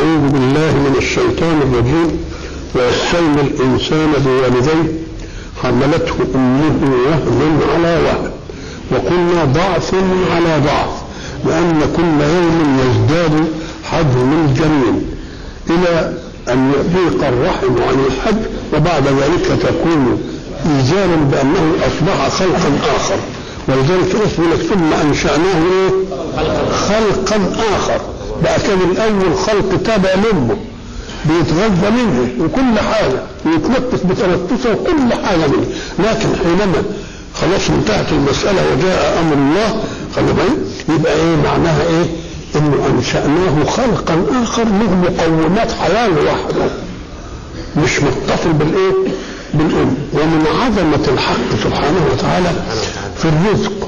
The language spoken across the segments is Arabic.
أعوذ بالله من الشيطان الرجيم. ووصينا الإنسان بوالديه حملته أمه وهنا على وهن وقلنا ضعف على ضعف، لأن كل يوم يزداد حجم الجنين إلى أن يضيق الرحم عن الحج، وبعد ذلك تكون إيجالا بأنه أصبح خلقا آخر. ولذلك اسمه لك ثم أنشأناه خلقا آخر. بقى كان الأول خلق تابع لأمه بيتغذى منه وكل حاجة ويتنفس بتنفسه وكل حاجة منه، لكن حينما خلاص انتهت المسألة وجاء أمر الله يبقى إيه معناها إيه؟ إنه أنشأناه خلقا آخر له مقومات حياة لوحده مش متصل بالإيه؟ بالأم. ومن عظمة الحق سبحانه وتعالى في الرزق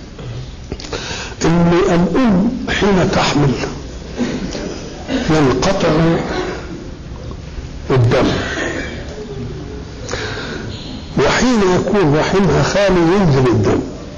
إن الأم حين تحمل ينقطع الدم، وحين يكون رحمها خالي ينزل الدم.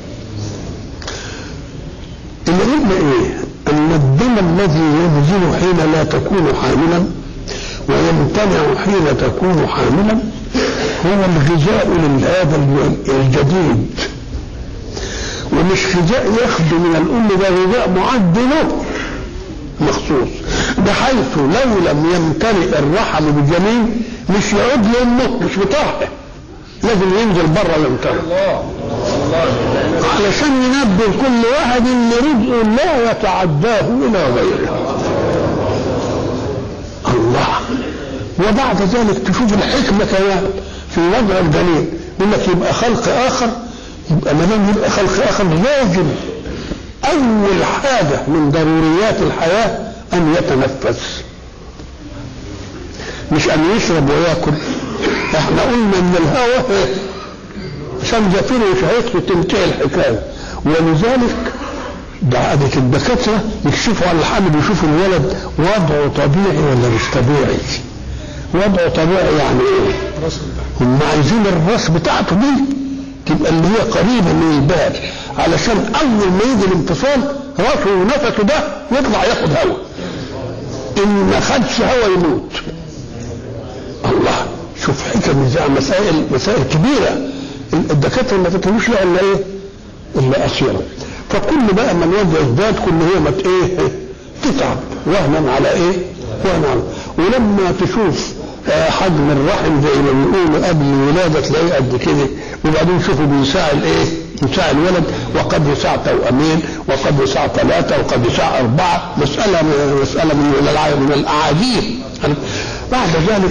العلم ايه؟ ان الدم الذي ينزل حين لا تكون حاملا ويمتنع حين تكون حاملا هو الغذاء لهذا الجديد، ومش غذاء ياخذ من الام، ده غذاء معد له مخصوص، بحيث لو لم يمتلئ الرحم بالجنين مش يعود لامه، مش بطاقه، لازم ينزل بره يمتلئ علشان ينبه كل واحد ان رزقه لا يتعداه الى غيره. الله. وبعد ذلك تشوف الحكمه كمان في وضع الجنين، يقول لك يبقى خلق اخر، يبقى ما دام يبقى خلق اخر لازم اول حاجه من ضروريات الحياه ان يتنفس، مش ان يشرب وياكل. احنا قلنا ان الهواء عشان زفيره وشهيته تنتهي الحكايه، ولذلك بعدك الدكاتره يكشفوا على الحامل يشوفوا الولد وضعه طبيعي ولا مش طبيعي. وضعه طبيعي يعني ايه؟ هم عايزين الراس بتاعته دي تبقى اللي هي قريبه من البال، علشان اول ما يجي الانفصال راسه ونفسه ده يطلع ياخد هواء، ان ما خدش هواء يموت. الله. شوف حكم ازاي، مسائل كبيره الدكاتره ما تفهموش لها الا ايه؟ الا اصيله. فكل بقى ما الوضع يزداد كل هي ما ايه؟ تتعب وهنا على ايه؟ وهنا على. ولما تشوف حجم الرحم زي ما بيقولوا قبل الولاده تلاقيه قد كده، وبعدين شوفوا بيساع الايه؟ يساع الولد، وقد يساع توأمين، وقد يساع 3، وقد يساع 4. مساله من الاعاجيب. بعد ذلك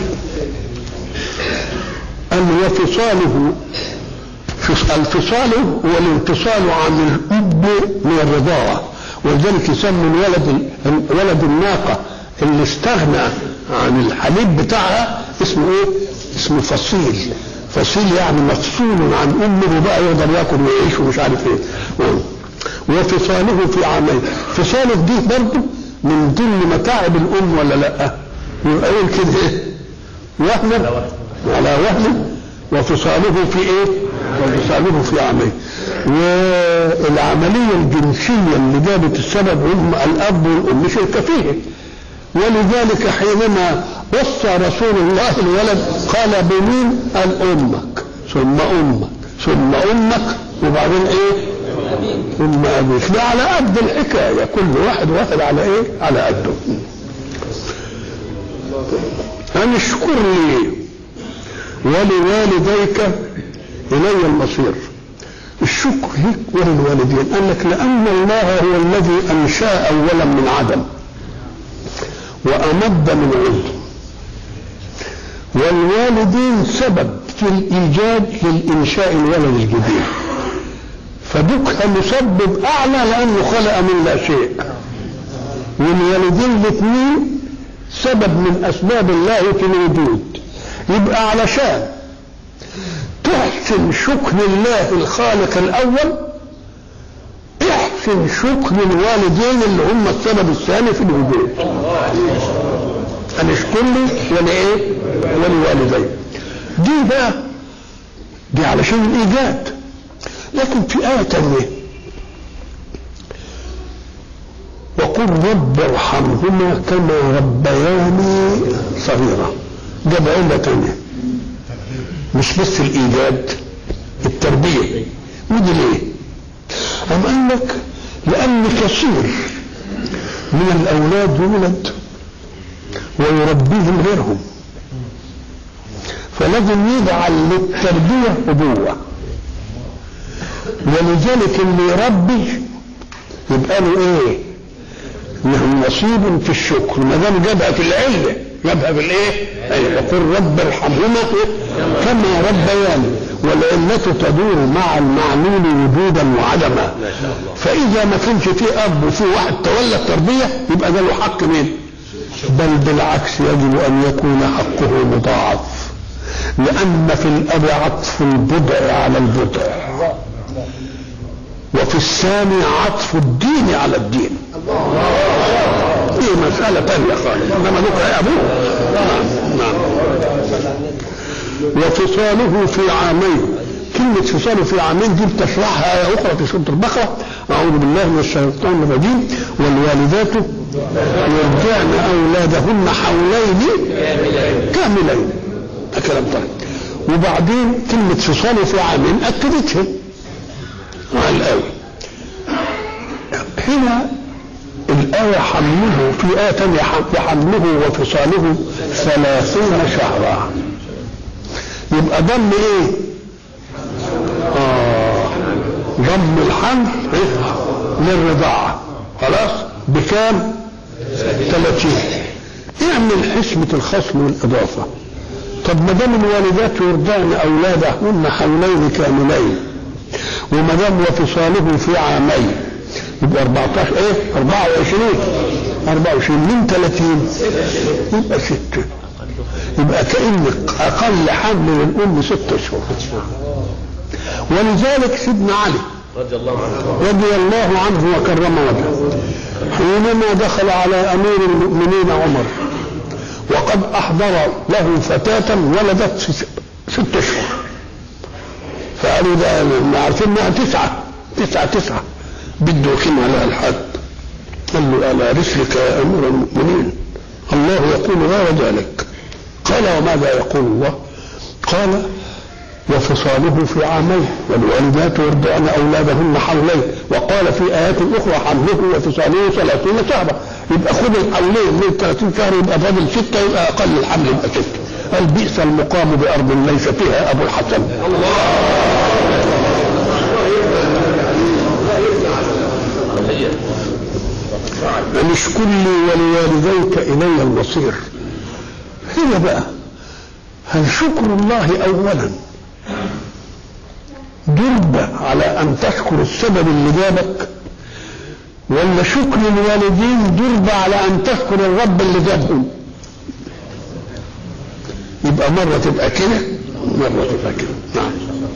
أن وفصاله، الفصاله هو الانفصال عن الأب من الرضاعة، ولذلك يسمى ولد الناقة اللي استغنى عن الحليب بتاعها اسمه ايه؟ اسمه فصيل. فصيل يعني مفصول عن أمه وبقى يقدر ياكل ويعيش ومش عارف ايه. وفصاله في عامين. فصاله دي برضه من ضمن متاعب الأم ولا لا؟ يبقى يقول كده ايه؟ وهنا على وهن وفصاله في ايه؟ وفصاله في عامين. والعمليه الجنسيه اللي جابت السبب هم الاب والام مش الكفيه. ولذلك حينما وصى رسول الله الولد قال بمين؟ قال امك ثم امك ثم امك وبعدين ايه؟ ثم ابيك. ده على قد الحكايه، كل واحد واخد على ايه؟ على قده. ان اشكر لي ولوالديك إلي المصير. الشكر لك وللوالدين قال لك لأن الله هو الذي أنشأ أولا من عدم وأمد من عدم، والوالدين سبب في الإيجاد للإنشاء الولد الجديد، فدك مسبب أعلى لأنه خلق من لا شيء، والوالدين الاثنين سبب من أسباب الله في الوجود. يبقى علشان تحسن شكر الله الخالق الأول احسن شكر الوالدين اللي هم السبب الثاني في الوجود. أن اشكر لي ولإيه؟ ولوالدين. دي بقى دي علشان الإيجاد. لكن في آية تانية وقل رب ارحمهما كما ربياني صغيرة. جاب علة تانية مش بس الإيجاد، التربية. ودي ليه؟ أم قال لك لأن كثير من الأولاد يولد ويربيهم غيرهم، فلازم يجعل للتربية أبوة، ولذلك اللي يربي يبقى له ايه؟ له نصيب في الشكر، ما دام جابها في العله جابها في الايه؟ يقول رب ارحمهما كما ربياني، والعله تدور مع المعلول وجودا وعدما. فاذا ما كانش فيه اب وفيه واحد تولى التربيه يبقى ده له حق مين؟ بل بالعكس يجب ان يكون حقه مضاعف، لان في الاب عطف البضع على البضع، وفي الثاني عطف الدين على الدين. دي مسألة تانية خالص، انما لك يا ابوه. نعم. وفصاله في عامين. كلمة فصاله في عامين دي بتشرحها آية أخرى في سورة البقرة: أعوذ بالله من الشيطان الرجيم: والوالدات يرضعن أولادهن حولين كاملين. ده كلام طيب. وبعدين كلمة فصاله في عامين أكدتها على الآية. هنا الآية حمله، في آية تانية حمله وفصاله 30 شهرا. يبقى ضم ايه؟ ضم الحمل للرضاعة. خلاص بكام؟ 30. اعمل حسبة الخصم والإضافة. طب ما دام الوالدات يرضعن أولادهن حولين كاملين، وما دام وفصاله في عامين، يبقى 14 ايه؟ 24 من 30 يبقى 6. يبقى كأنك أقل حمل للأم 6 أشهر. ولذلك سيدنا علي رضي الله عنه وكرم وجهه حينما دخل على أمير المؤمنين عمر وقد أحضر له فتاة ولدت في 6 أشهر، فقالوا ده ما عارفين انها 9 بده يقيم عليها الحد. قال له: على رسلك يا امير المؤمنين، الله يقول غير ذلك. قال: وماذا يقول الله؟ قال: وفصاله في عامين، والوالدات يرضعن اولادهن حولين. وقال في ايات اخرى: حمله وفصاله 30 شهرا. يبقى خذ الحولين من 30 شهر، يبقى فاضل 6، يبقى اقل الحمل يبقى 6. قال: بئس المقام بارض ليس فيها ابو الحسن. أن اشكر لي ولوالديك إلي المصير. هنا بقى هل شكر الله أولا دربة على أن تشكر السبب اللي جابك، ولا شكر الوالدين دربة على أن تشكر الرب اللي جابهم؟ يبقى مرة تبقى كده مرة تبقى كده. نعم.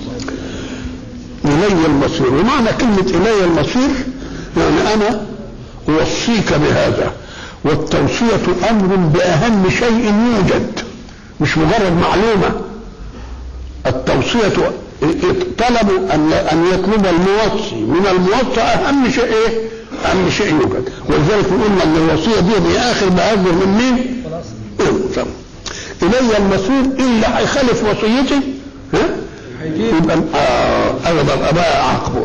إلي المصير، ومعنى كلمة إلي المصير يعني أنا أوصيك بهذا، والتوصية أمر بأهم شيء يوجد، مش مجرد معلومة. التوصية طلب أن يطلب الموصي من الموصى أهم شيء إيه؟ أهم شيء يوجد. ولذلك قلنا أن الوصية دي آخر بأذر من مين؟ إلي المصير. إلا هيخالف وصيتي يبقى أغضب أباء عقبه.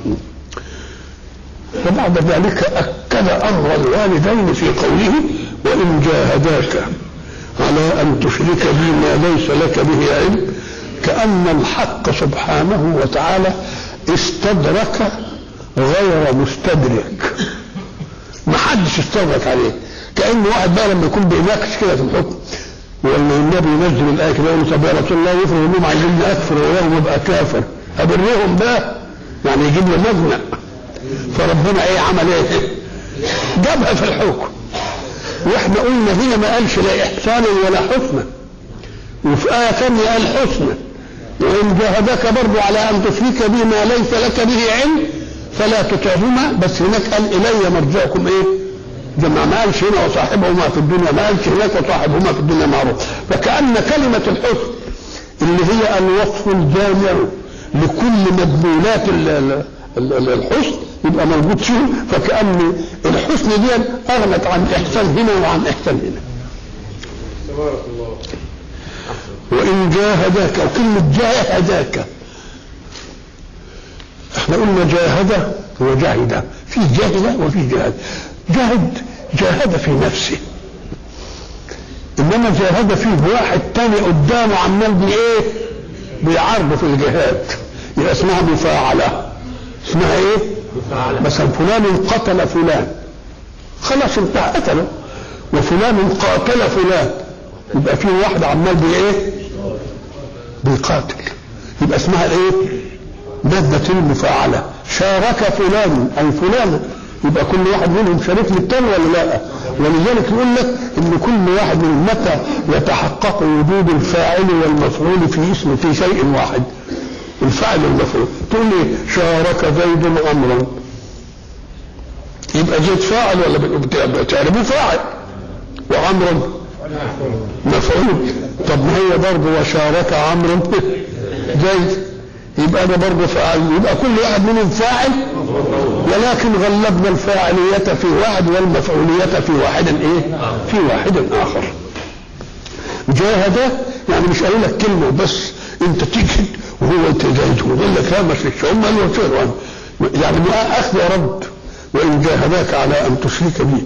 وبعد ذلك أكد أمر الوالدين في قوله: وإن جاهداك على أن تشرك بي ما ليس لك به علم. كأن الحق سبحانه وتعالى استدرك غير مستدرك، ما حدش استدرك عليه. كأن واحد بقى لما يكون بيناقش كده في الحكم، ولا النبي ينزل الآية كده يقول: طب يا رسول الله يفرض انهم عايزين اكفر ويوم ابقى كافر، ابرهم بقى يعني يجيب له مزنق. فربنا ايه عمل ايه؟ جابها في الحكم. واحنا قلنا هنا ما قالش لا احسان ولا حسنى، وفي آية ثانية قال حسنى: وإن جاهداك برضو على أن تشرك بي ما ليس لك به علم فلا تطعهما. بس هناك قال: إلي مرجعكم إيه؟ جمع. ما قالش هنا وصاحبهما في الدنيا، ما قالش هناك وصاحبهما في الدنيا معروف. فكأن كلمة الحسن اللي هي الوصف الجامع لكل مدلولات الحسن يبقى موجود فيه، فكأن الحسن دي أغنت عن إحسان هنا وعن إحسان هنا. تبارك الله. وإن جاهداك، وكلمة جاهداك احنا قلنا جاهد وجاهد، في جاهد وفي جاهد. جاهد في نفسه، انما جاهد فيه واحد تاني قدامه عمال بايه؟ بيعرض في الجهاد، يبقى اسمها مفاعله. اسمها ايه؟ مفاعله. مثلا فلان قتل فلان، خلاص انت قتله، وفلان قاتل فلان، يبقى فيه واحد عمال بايه؟ بيقاتل، يبقى اسمها ايه؟ مادة المفاعلة. شارك فلان أي فلان، يبقى كل واحد منهم شريك للتاني ولا لا؟ ولذلك يقول لك إن كل واحد من متى يتحقق وجود الفاعل والمفعول في اسم في شيء واحد، الفاعل والمفعول. تقول لي شارك زيد أمرا، يبقى زيد فاعل ولا بتعرفه فاعل، وأمرا مفعول. طب ما هي برضه وشارك عمرو زيد، يبقى ده برضه فاعل، يبقى كل واحد منهم فاعل، ولكن غلبنا الفاعلية في واحد والمفعولية في واحد ايه؟ في واحد آخر. جاهد يعني مش قال لك كلمة بس انت تجهد وهو تجاهد، ويقول لك لا ما فيش، هم قالوا شيء يعني ما اخذ رد. وان جاهداك على ان تشرك بي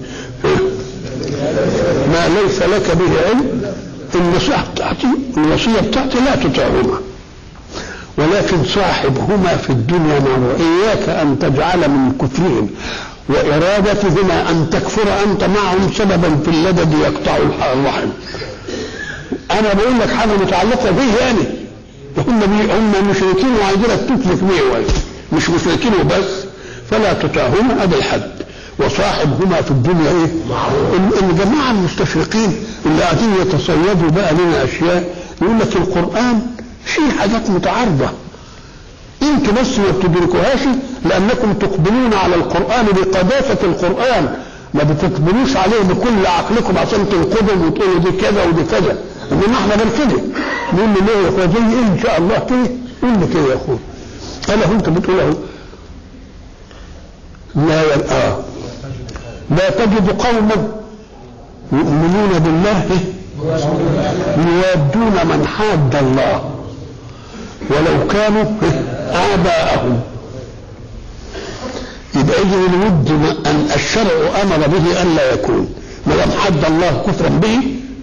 ما ليس لك به علم، الوصية بتاعتي لا تطيعهما، ولكن صاحبهما في الدنيا معروف. إياك أن تجعل من كفرهم وإرادتهما أن تكفر أنت معهم سببا في اللدد يقطع الرحم. أنا بقول لك حاجة متعلقة به يعني، هم مشركين وعايزينك تشرك بيه، مش مشركين وبس، فلا تطعهما هذا الحد. وصاحبهما في الدنيا ايه؟ الجماعة المستشرقين اللي قاعدين يتصيدوا بقى لنا أشياء، يقول لك القرآن في حاجات متعارضة انت بس ما بتدركوهاش، لانكم تقبلون على القرآن بقداسة القرآن، ما بتقبلوش عليه بكل عقلكم عشان تنقضوا وتقولوا دي كذا ودي كذا. انما احنا غير كده نقول له ليه يا اخويا زي ايه ان شاء الله كده؟ قول لي كده يا اخويا. انا انت بتقول اهو لا تجد قوما يؤمنون بالله يوادون من حاد الله ولو كانوا آباءهم. يبقى إذن الود أن الشرع أمر به أن لا يكون، ما لم حد الله كفرا به.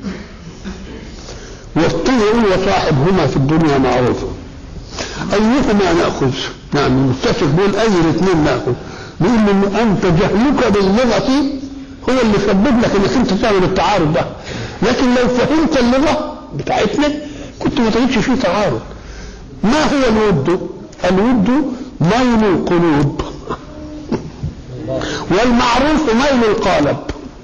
والثاني يقول وصاحبهما في الدنيا معروفا. أيهما نأخذ؟ نعم المتفق بيقول أي الاثنين نأخذ. بيقول إن أنت جهلك باللغة هو اللي سبب لك إنك أنت تعمل التعارض ده، لكن لو فهمت اللغة بتاعتنا كنت ما تجدش فيه تعارض. ما هو الود؟ الود ميل القلوب، والمعروف ميل القالب.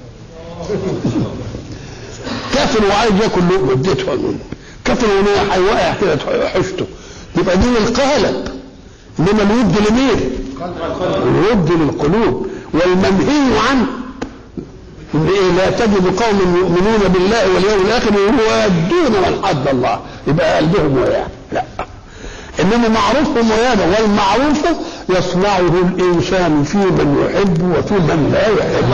كافر وعايز ياكل لقمه اديته كافر وقع كده حشته، يبقى دي القالب. انما الود لمين؟ الود للقلوب. والمنهي عنه لا تجد قوم يؤمنون بالله واليوم الاخر يوادون من حد الله، يبقى قلبهم وياه، لا. انما معروفهم ويانا، والمعروف يصنعه الانسان في من يحب وفي من لا يحب.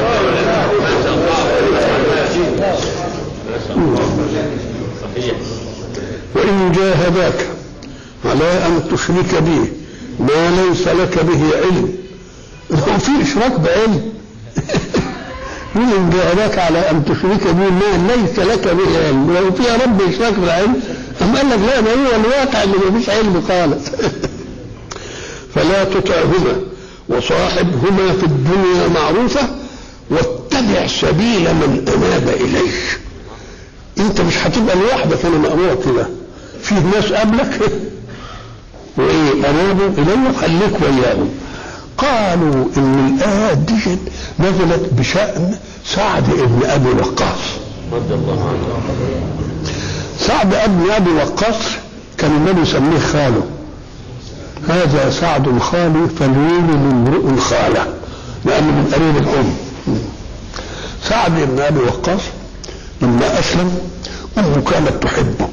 وان جاهداك على ان تشرك به ما ليس لك به علم، هو في اشراك بعلم. وإن جاهداك على أن تشرك به ما ليس لك به علم، لو في يا رب إشراك بالعلم أم قال لك لا، ده هو الواقع اللي ما فيش علم خالص. فلا تطعهما وصاحبهما في الدنيا معروفة واتبع سبيل من أناب إليك. أنت مش هتبقى لوحدك، أنا مأمور كده، فيه ناس قبلك وإيه أنابوا إليه، خليك وياهم. قالوا ان الآيات دي نزلت بشأن سعد بن ابي وقاص رضي الله عنه. سعد بن ابي وقاص كان النبي يسميه خاله، هذا سعد خالي فالويل لامرئ خاله، لانه من قريب الام. سعد بن ابي وقاص لما اسلم امه كانت تحبه،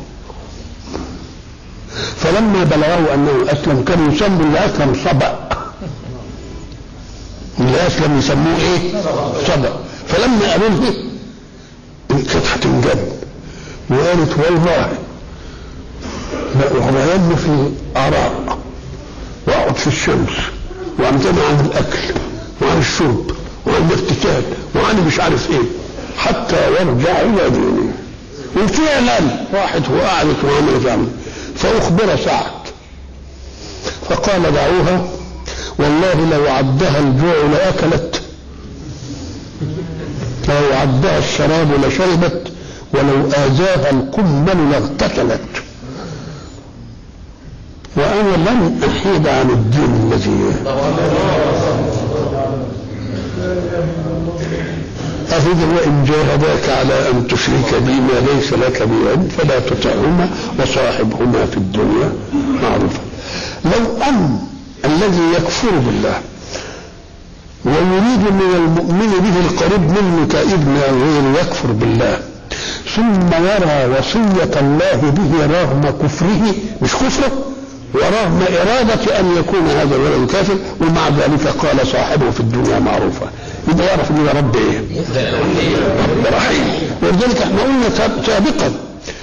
فلما بلغه انه اسلم كان يسمي اللي اسلم صبأ، اللي أسلم يسموه إيه؟ صدق. فلما قالوا له كانت هتنجن وقالت والله لا في عراء واقعد في الشمس وامتنع عن الاكل وعن الشرب وعن الاغتسال وعن مش عارف ايه حتى يرجع الى دينه. وفعلا راحت وقعدت وعملت عمل. فاخبر سعد فقال دعوها والله لو عدها الجوع لاكلت، لو عدها الشراب لشربت، ولو آذاها القمل لاغتسلت، وأنا لن أحيد عن الدين الذي أفضل. وإن جاهداك على أن تشرك بي ما ليس لك به علم فلا تطعهما وصاحبهما في الدنيا معروفا. لو أن الذي يكفر بالله ويريد من المؤمن به القريب منه كابن أو غير يكفر بالله ثم يرى وصية الله به رغم كفره، مش كفره، ورغم إرادة أن يكون هذا الولد كافر، ومع ذلك قال صاحبه في الدنيا معروفة، يبقى يعرف ان رب ايه؟ رب رحيم. ولذلك احنا قلنا سابقا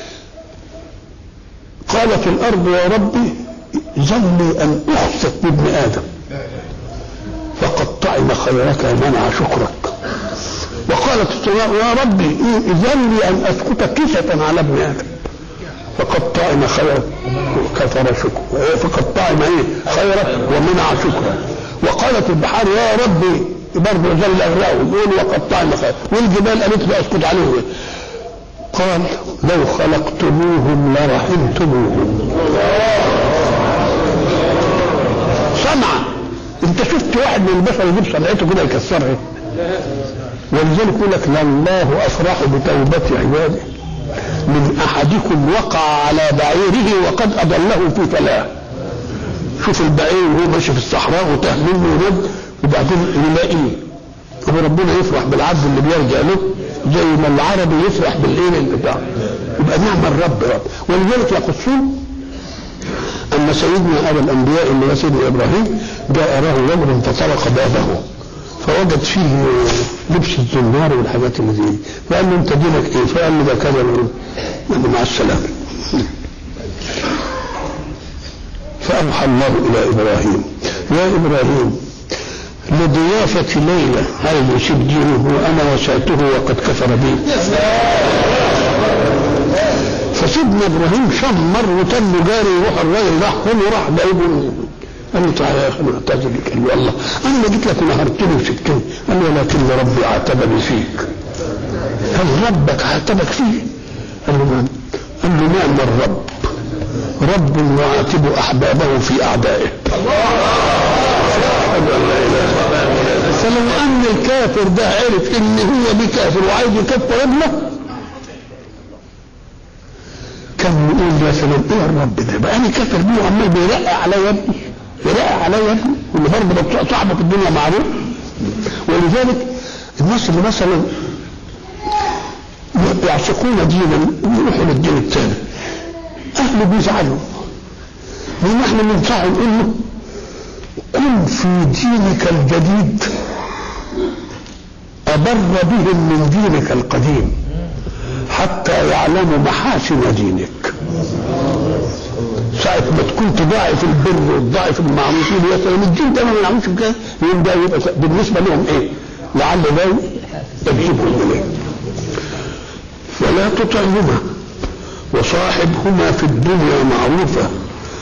قالت الأرض يا ربي ظلي أن أخسف بابن آدم فقد طعم خيرك ومنع شكرك. وقالت السماء يا ربي إذن لي أن أسقط كسفا على ابن آدم فقد طعم خيرك وكفر شكرك، فقد طعم ايه خيرك ومنع شكرك. وقالت البحار يا ربي برضه ذل أغرقهم يقول وقد طعم خيرك. والجبال قالت لي أسقط عليهم. قال لو خلقتموهم لرحمتموهم. صنعا انت شفت واحد من البشر يجيب صنعته كده يكسرها؟ ولذلك يقول لك لله افرح بتوبه عباده من احدكم وقع على بعيره وقد اضله في فلاه. شوف البعير وهو ماشي في الصحراء وتاه منه ورد وبعدين يلاقيه. هو ربنا يفرح بالعبد اللي بيرجع له زي ما العربي يفرح بالايه بتاعه. يبقى نعم الرب رب. ولذلك يقصون أن سيدنا أبا الأنبياء اللي هو سيدنا إبراهيم جاء له رجل فطرق بابه فوجد فيه لبس الزنار والحاجات اللي دي، فقال له أنت دينك إيه؟ فقال له ده كذا. قال له مع السلامة. فأوحى الله إلى إبراهيم يا إبراهيم لضيافة ليلة عايز يسيب دينه وأنا وسعته وقد كفر بي. فسيدنا ابراهيم شمر وتم جاري يروح الراجل راح فين وراح جايبه. قال له تعالى يا اخي انا اعتذر لك. قال له الله انا جيت لك ونهرتني وسبتني. قال له ولكن ربي عاتبني فيك. قال ربك عاتبك فيه؟ قال له نعم. قال له نعم الرب رب يعاتب احبابه في اعدائه. فلو ان الكافر ده عرف ان هو بكافر وعايز يكفر ابنه كان يقول مثلا ايه الرب ده بقى انا كافر بيه وعمال بيرقع عليا ابني، يرقع عليا ابني، واللي برضه صاحبه في الدنيا معروف. ولذلك الناس اللي مثلا يعشقون دينا ويروحوا للدين الثاني اهله بيزعلوا ونحن ننصحه نقول له كن في دينك الجديد أبر بهم من دينك القديم حتى يعلموا محاسن دينك. ساعة ما تكون تضاعف البر وتضاعف المعروف يا سلام الدين ده ما بنعملش كده يوم ده يبقى بالنسبة لهم ايه؟ لعل ده تجيبهم اليه. فلا تطعهما وصاحبهما في الدنيا معروفة.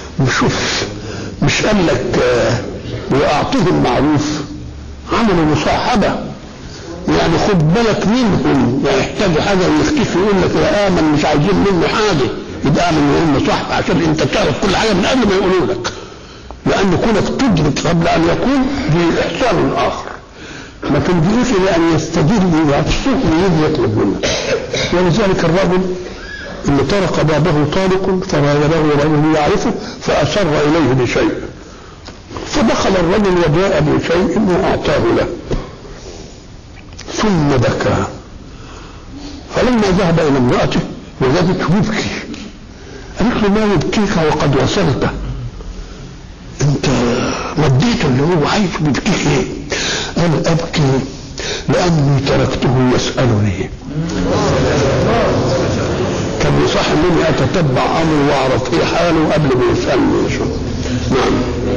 مش قال لك واعطهم معروف، عملوا مصاحبة يعني خد بالك منهم يحتاجوا حاجه ويختفي يقول لك يا امن مش عايزين منه حاجه يبقى امن وهم صح عشان انت تعرف كل حاجه من قبل ما يقولوا لك، لان كونك تدرك قبل ان يكون دي احسان اخر ما تنجيش لان يستدل يفسوق ويجي يطلب منك. ولذلك الرجل اللي طرق بابه طارق فراوده رجل يعرفه فاشر اليه بشيء فدخل الرجل وجاء بشيء واعطاه له ثم بكى. فلما ذهب الى امراته وجدته يبكي قالت له ما يبكيك وقد وصلت؟ انت مديته اللي هو عايز يبكيك ايه؟ قال أبكي لأني تركته يسألني. كان يصح مني أتتبع أمره وأعرف إيه حاله قبل ما يسألني. نعم.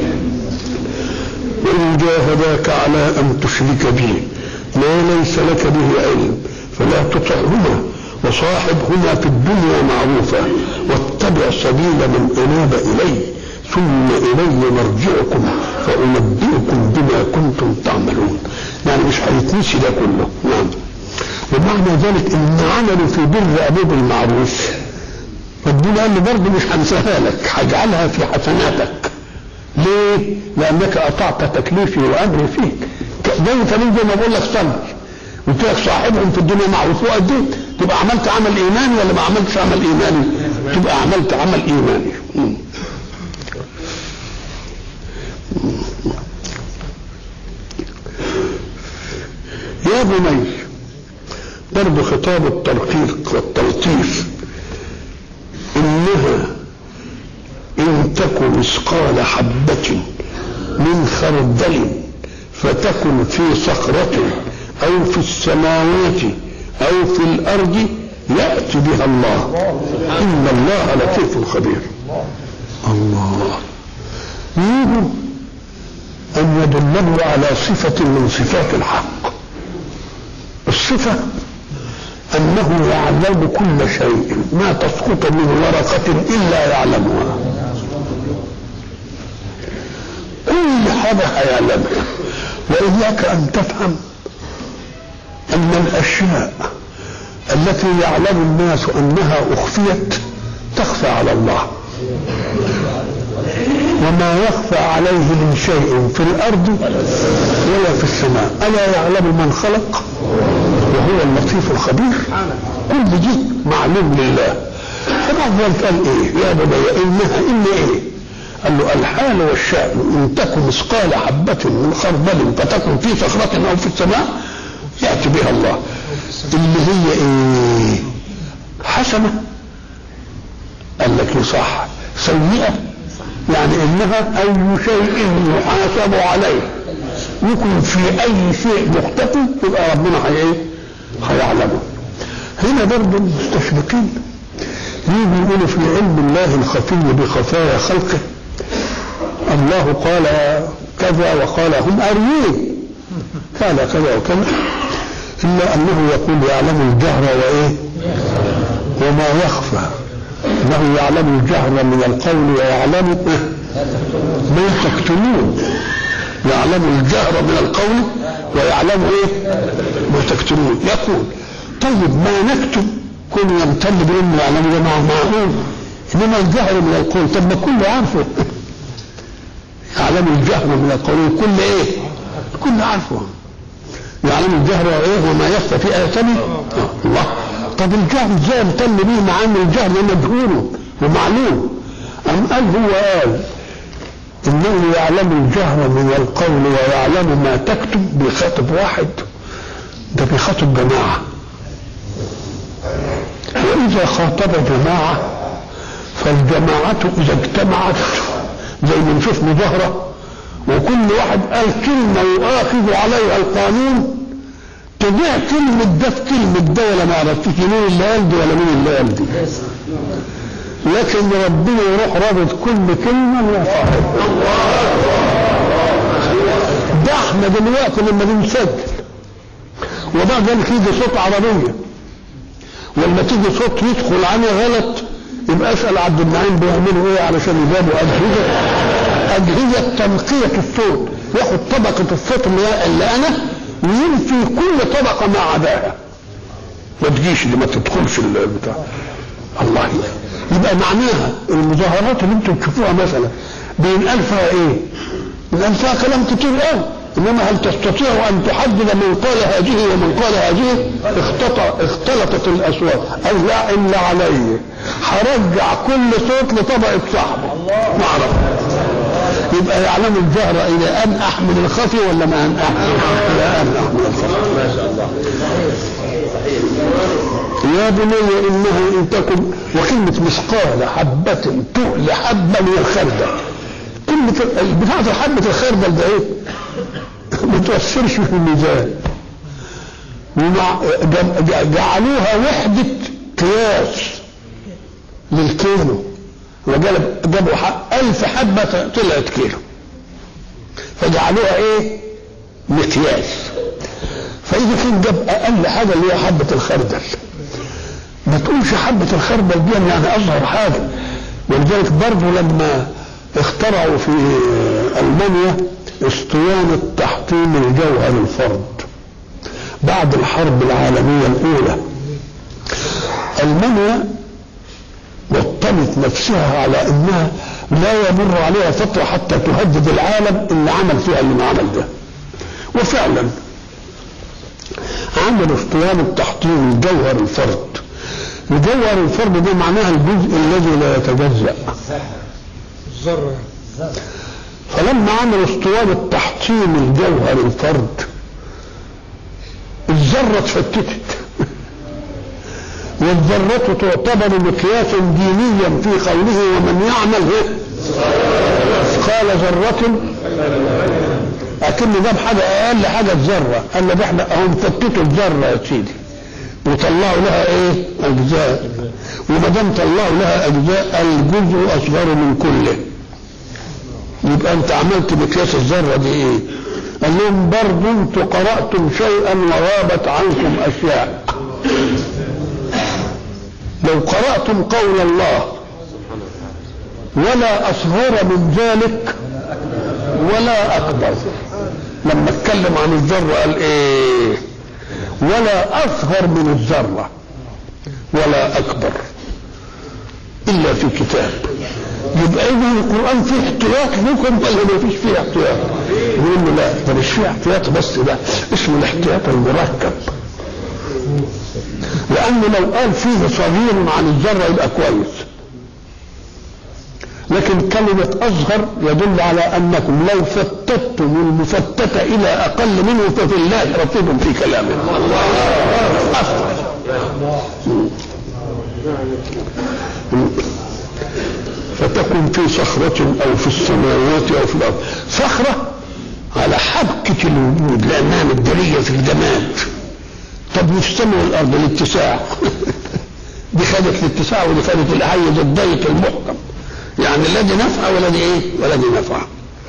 وإن جاهداك على أن تشرك بي ما ليس لك به علم فلا تطعهما وصاحبهما في الدنيا معروفا واتبع سبيل من أناب إلي ثم إلي مرجعكم فأنبئكم بما كنتم تعملون. يعني مش هيتنسي ده كله. نعم. ومعنى ذلك إن عملوا في بر أبوه بالمعروف ربنا قال له برضه مش هنساها لك، هجعلها في حسناتك. ليه؟ لأنك أطعت تكليفي وأمري فيك. زي ما بقول لك صلي قلت لك صاحبهم في الدنيا معروف وأديت، تبقى عملت عمل إيماني ولا ما عملتش عمل إيماني؟ تبقى عملت عمل إيماني. يا بني برضه خطاب الترقيق والتلطيف، إنها إن تكن مثقال حبة من خردل فتكن في صخرة أو في السماوات أو في الأرض يأتي بها الله إن الله لطيف خبير. الله يريد أن يدله على صفة من صفات الحق. الصفة أنه يعلم كل شيء، ما تسقط من ورقة إلا يعلمها، كل حاجة هيعلمها. وإياك أن تفهم أن الأشياء التي يعلم الناس أنها أخفيت تخفى على الله، وما يخفى عليه من شيء في الأرض ولا في السماء. ألا يعلم من خلق وهو اللطيف الخبير. كل دي معلوم لله. فبعد ذلك قال إيه؟ يا بني إنها إن إيه؟ قال له الحال والشأن إن تكن مثقال حبة من خردل فتكن في صخرة أو في السماء يأتي بها الله. اللي هي إيه؟ حسنة قال لك صح، سيئة يعني إنها أي شيء يحاسب عليه يكون في أي شيء مختفي يبقى ربنا هيعلمه. هنا برضه المستشرقين يجوا يقولوا في علم الله الخفي بخفايا خلقه الله قال كذا وقال هم أريين قال كذا وكذا، إلا أنه يقول يعلم الجهر وإيه وما يخفى، انه يعلم الجهر من القول ويعلم ما تكتمون. يعلم الجهر من القول ويعلم ايه ما تكتمون. يقول طيب ما نكتب كل يمتل بانه يعلم ده معقول، انما الجهر من القول طب ما كله عارفه. يعلم الجهر من القول كل ايه كل عارفه. يعلم الجهر وايه وما يخفى في ايتنا الله. طب الجهل ازاي امتن بيه مع ان الجهل مجهول ومعلوم؟ ام قال هو قال انه يعلم الجهر من القول ويعلم ما تكتب بخاطب واحد، ده بخاطب جماعه. واذا خاطب جماعه فالجماعه اذا اجتمعت زي ما نشوف مظاهره وكل واحد قال كلمه يؤاخذ عليها القانون تضيع كلمة ده في كلمة ده ولا ما عرفتش مين اللي قال دي ولا مين اللي قال دي. لكن ربنا يروح رابط كل كلمة ويصاحب. ده احنا دلوقتي لما بنسجل وبعد ذلك يجي صوت عربية ولما تيجي صوت يدخل عني غلط يبقى اسأل عبد المعين بيعملوا ايه علشان يجابوا أجهزة تنقية الصوت، ياخد طبقة الصوت اللي أنا وينفي كل طبقة ما عداها ما تجيش اللي ما تدخلش البتاع. الله يبقى معناها المظاهرات اللي انتم تشوفوها مثلا بينقال فيها ايه؟ بينقال فيها كلام كتير قوي، انما هل تستطيع ان تحدد من قال هذه ومن قال هذه؟ اختلطت الاصوات. او لا الا علي هرجع كل صوت لطبقة صاحبه ما اعرف. يبقى يعلم الجهر الى ان احمل الخفي ولا ما ان احمل؟ الى ان احمل الخفي. ما شاء الله. يا بني انه ان تكن وكلمه مثقال حبه تؤل حبه من الخردل. كلمه بتاعه حبه الخردل ده ايه؟ ما تؤثرش في الميزان. جعلوها وحدة قياس للكيلو، وجابوا 1000 حبة طلعت كيلو، فجعلوها ايه؟ مقياس. فإذا كان جاب أقل حاجة اللي هي حبة الخردل، ما تقولش حبة الخردل دي يعني أصغر حاجة. ولذلك برضه لما اخترعوا في ألمانيا اسطوانة تحطيم الجوهر الفرد بعد الحرب العالمية الأولى، ألمانيا وطنت نفسها على أنها لا يمر عليها فترة حتى تهدد العالم اللي عمل فيها اللي ما عمل ده. وفعلا عملوا اسطوانة تحطيم الجوهر الفرد. الجوهر الفرد ده معناها الجزء الذي لا يتجزأ، الذرة. فلما عملوا اسطوانة تحطيم الجوهر الفرد الذرة اتفتتت، والذرة تعتبر مقياسا دينيا في قوله ومن يعمل مثقال ذرة، لكن جاب حاجة أقل حاجة الذرة، قال لك احنا هم فتتوا الذرة يا سيدي وطلعوا لها ايه؟ أجزاء، وما دام طلعوا لها أجزاء الجزء أصغر من كله، يبقى أنت عملت مقياس الذرة دي ايه؟ قال لهم برضه انتوا قرأتم شيئا وغابت عنكم أشياء. لو قرأتم قول الله ولا أصغر من ذلك ولا أكبر، لما اتكلم عن الذرة قال ايه؟ ولا أصغر من الذرة ولا أكبر إلا في كتاب. يبقى إذا القرآن فيه احتياط لكم ولا ما فيش فيه احتياط؟ يقول له لا، ده مش فيه احتياط، بس ده اسمه الاحتياط المركب، لأنه لو قال فيه صغير عن الذرة يبقى كويس، لكن كلمة أصغر يدل على أنكم لو فتتم المفتتة إلى أقل منه ففي الله رطيب في كلامه. فتكن في صخرة أو في السماوات أو في الأرض. صخرة على حبكة الوجود لأنها مدرية في الجماد. طب في السماء والأرض الاتساع دي خدت الاتساع ودي خدت الحيز الضيق المحكم، يعني الذي نفع والذي ايه؟ والذي نفع.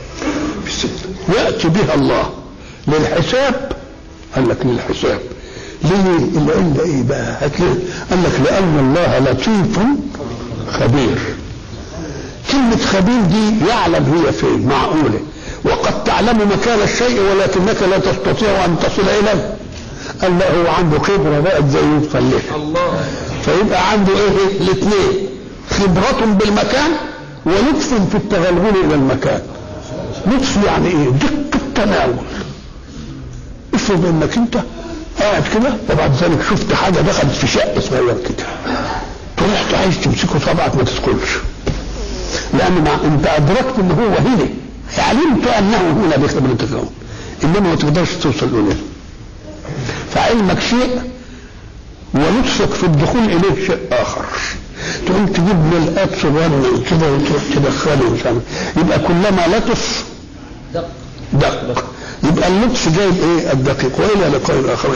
يأتي بها الله للحساب. قال لك للحساب ليه؟ إلا ايه بقى؟ قال لك لأن الله لطيف خبير. كلمة خبير دي يعلم هي فين، معقولة، وقد تعلم مكان الشيء ولكنك لا تستطيع أن تصل إليه. قال له هو عنده خبرة بقى زي يوصل لها الله، فيبقى عنده ايه؟ الاثنين، خبرة بالمكان ولطف في التغلغل إلى المكان. لطف يعني ايه؟ دقة التناول. افرض انك انت قاعد كده وبعد ذلك شفت حاجة دخلت في شق صغير كده، رحت عايز تمسكه طبعك ما تدخلش، لأن انت أدركت ان هو هنا، علمت أنه هنا بخبرتك، إنما ما تقدرش توصل إليه. فعلمك شيء ولطفك في الدخول إليه شيء آخر. تقوم تجيب ملقات صغيرة كده وتروح تدخله مش عارف، يبقى كلما لطف دق. يبقى اللطف جايب ايه؟ الدقيق. وإلى لقاء آخر.